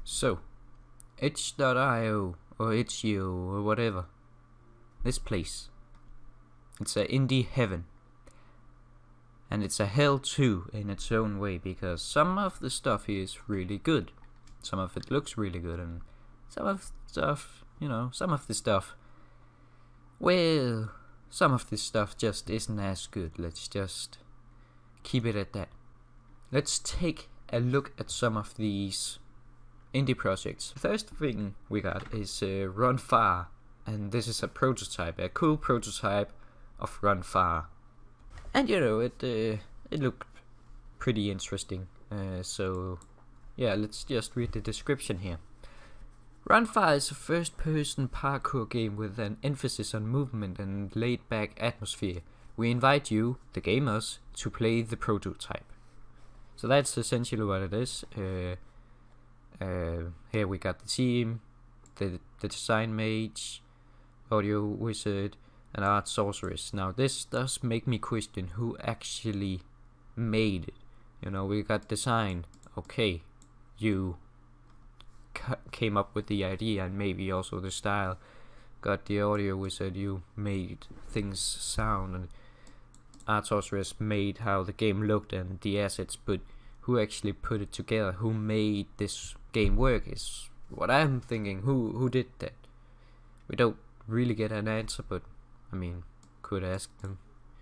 So, itch.io or itch.io or whatever. This place. It's a indie heaven. And it's a hell too in its own way, because some of the stuff is really good. Some of it looks really good, and some of the stuff, well, some of this stuff just isn't as good. Let's just keep it at that. Let's take a look at some of these indie projects. The first thing we got is Run Far, and this is a prototype, a cool prototype of Run Far. And it looked pretty interesting. So yeah, let's just read the description here. Run Far is a first-person parkour game with an emphasis on movement and laid-back atmosphere. We invite you, the gamers, to play the prototype. So that's essentially what it is. Here we got the team, the design mage, audio wizard, and art sorceress. Now this does make me question who actually made it. We got design. Okay, you came up with the idea and maybe also the style. Got the audio wizard, you made things sound, and art sorceress made how the game looked and the assets, but who actually put it together, who made this game work is what I'm thinking. Who did that? We don't really get an answer, but I mean, could ask them.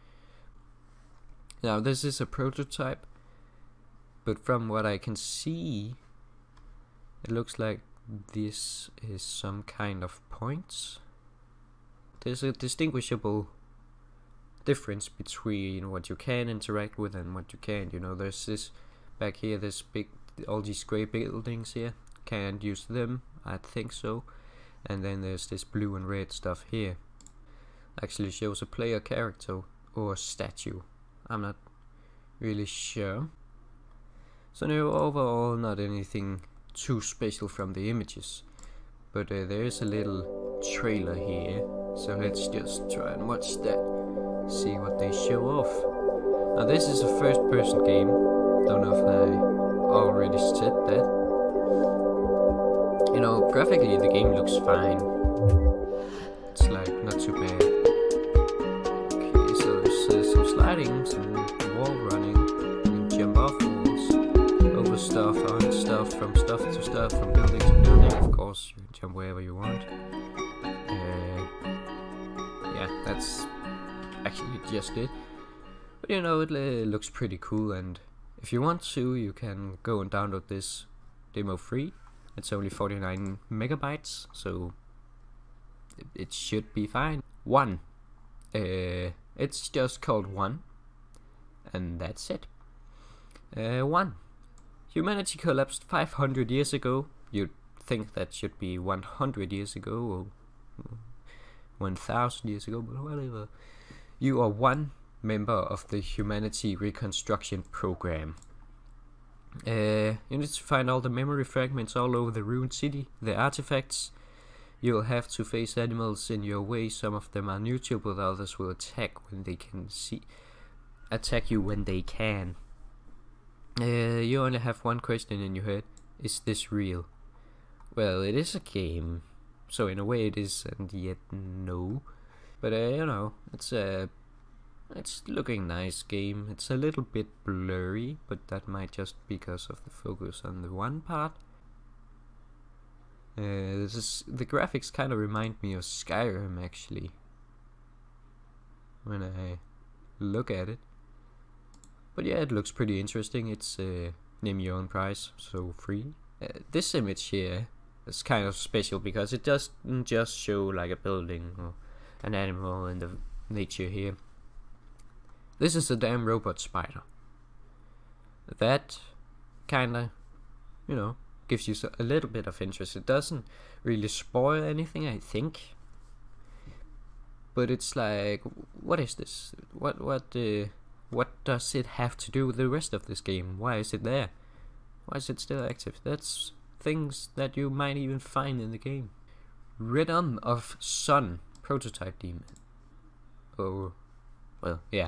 Now this is a prototype, but from what I can see, it looks like this is some kind of points. There's a distinguishable difference between what you can interact with and what you can't. There's this back here, this big, all these grey buildings here. Can't use them, I think so. And then there's this blue and red stuff here. Actually shows a player character or statue. I'm not really sure. So no, overall not anything too special from the images, but there is a little trailer here, so let's just try and watch that, see what they show off. Now this is a first person game, don't know if I already said that. Graphically the game looks fine, it's like not too bad. Okay, so there's some sliding, some wall running, you can jump off walls, over stuff, on stuff, from stuff to stuff, from building to building. Of course, you can jump wherever you want. Yeah, that's actually just it. But it looks pretty cool, and if you want to, you can go and download this demo free. It's only 49 megabytes, so it should be fine. One. It's just called One, and that's it. One. Humanity collapsed 500 years ago. You'd think that should be 100 years ago or 1000 years ago, but whatever. You are one member of the Humanity Reconstruction Program. You need to find all the memory fragments all over the ruined city, the artifacts. You'll have to face animals in your way. Some of them are neutral, but others will attack you when they can. You only have one question in your head: is this real? Well, it is a game, so in a way it is, and yet no. But it's looking nice game. It's a little bit blurry, but that might just because of the focus on the one part. The graphics kind of remind me of Skyrim actually, when I look at it. But yeah, it looks pretty interesting. It's name your own price, so free. This image here is kind of special because it doesn't just show like a building or an animal in the nature here. This is a damn robot spider. That kinda, gives you a little bit of interest. It doesn't really spoil anything, I think. But it's like, what is this? What does it have to do with the rest of this game? Why is it there? Why is it still active? That's things that you might even find in the game. Rhythm of Sun prototype demon. Oh, well, yeah.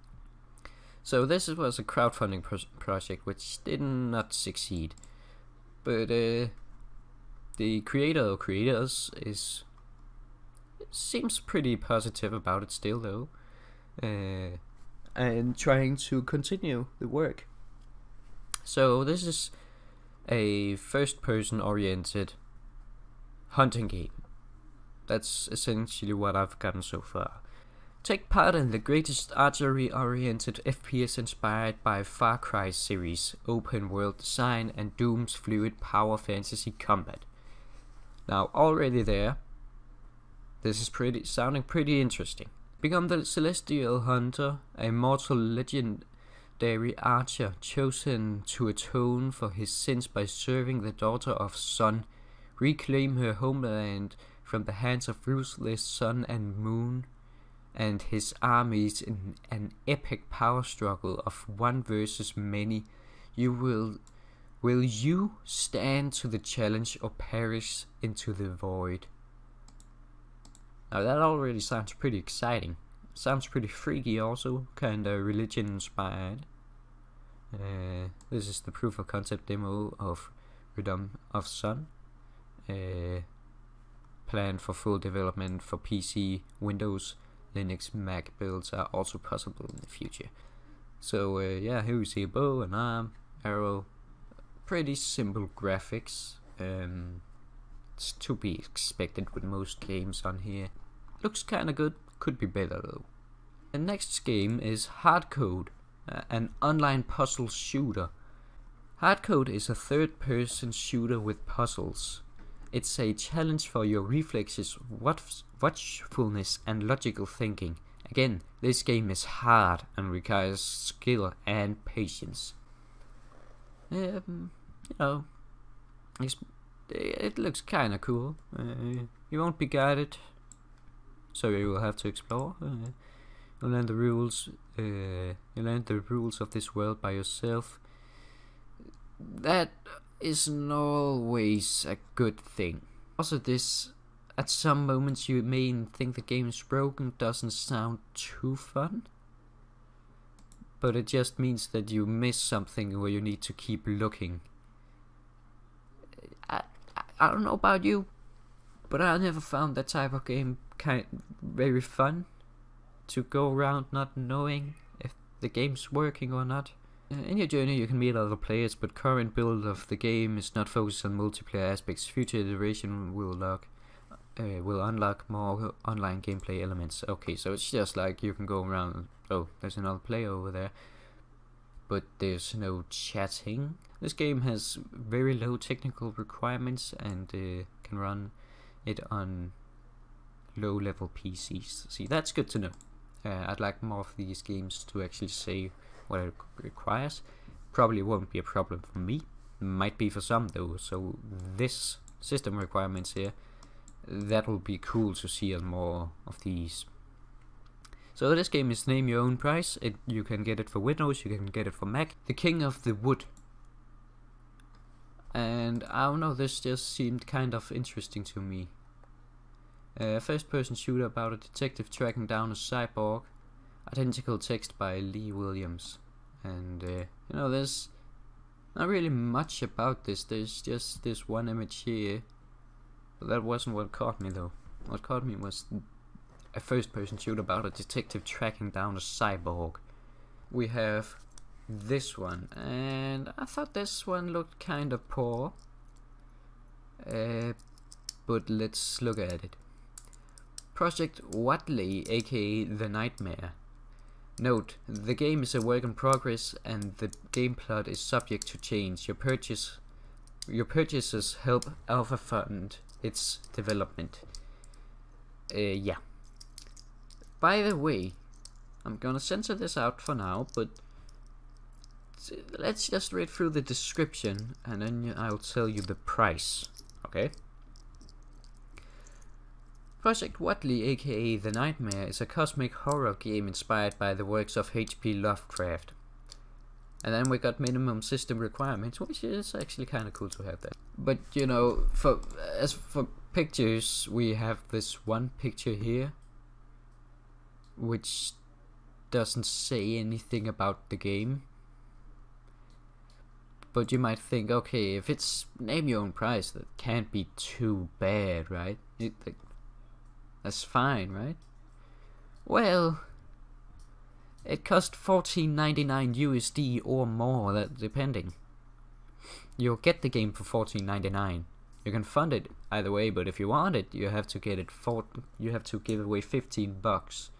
So this was a crowdfunding project which did not succeed. But the creator or creators seems pretty positive about it still, though, and trying to continue the work. So this is a first-person oriented hunting game. That's essentially what I've gotten so far. Take part in the greatest archery-oriented FPS inspired by Far Cry series, open world design, and Doom's fluid power fantasy combat. Now, already there, this is sounding pretty interesting. Become the Celestial Hunter, a mortal legendary archer chosen to atone for his sins by serving the Daughter of Sun, reclaim her homeland from the hands of ruthless Sun and Moon and his armies in an epic power struggle of one versus many. Will you stand to the challenge or perish into the void? Now that already sounds pretty exciting. Sounds pretty freaky also, kinda religion inspired. This is the proof of concept demo of Redom of Sun. Planned for full development for PC, Windows, Linux, Mac builds are also possible in the future. So yeah, here we see a bow, an arm, arrow. Pretty simple graphics. It's to be expected with most games on here. Looks kinda good, could be better though. The next game is Hardcode, an online puzzle shooter. Hardcode is a third-person shooter with puzzles. It's a challenge for your reflexes, watchfulness, and logical thinking. Again, this game is hard and requires skill and patience. You know, it looks kinda cool. You won't be guided, so you will have to explore. You'll learn the rules. You learn the rules of this world by yourself. That isn't always a good thing. Also, this, at some moments you may think the game is broken, doesn't sound too fun. But it just means that you miss something where you need to keep looking. I don't know about you, but I never found that type of game very fun. To go around not knowing if the game's working or not. In your journey you can meet other players, but current build of the game is not focused on multiplayer aspects. Future iteration will unlock more online gameplay elements. Okay, so it's just like you can go around and, oh, there's another player over there, but there's no chatting. This game has very low technical requirements and can run it on low level PCs. See, that's good to know. I'd like more of these games to actually say what it requires. Probably won't be a problem for me. Might be for some though. So this system requirements here, that will be cool to see on more of these. So this game is Name Your Own Price. You can get it for Windows, you can get it for Mac. The King of the Wood. And I don't know, this just seemed kind of interesting to me. First-person shooter about a detective tracking down a cyborg. Identical text by Lee Williams. And you know, there's not really much about this. There's just this one image here. But that wasn't what caught me though. What caught me was a first-person shooter about a detective tracking down a cyborg. We have this one, and I thought this one looked kind of poor. But let's look at it. Project Watley, aka The Nightmare. Note, the game is a work in progress and the game plot is subject to change. Your purchases help Alpha fund its development. Yeah. By the way, I'm gonna censor this out for now, but let's just read through the description and then I'll tell you the price. Okay? Project Watley, aka The Nightmare, is a cosmic horror game inspired by the works of H.P. Lovecraft. And then we got minimum system requirements, which is actually kind of cool to have that. But you know, as for pictures, we have this one picture here, which doesn't say anything about the game. But you might think, okay, if it's name your own price, that can't be too bad, right? That's fine, right? Well, it cost $14.99 USD or more, that depending. You'll get the game for $14.99. You can fund it either way, but if you want it, you have to get it you have to give away $15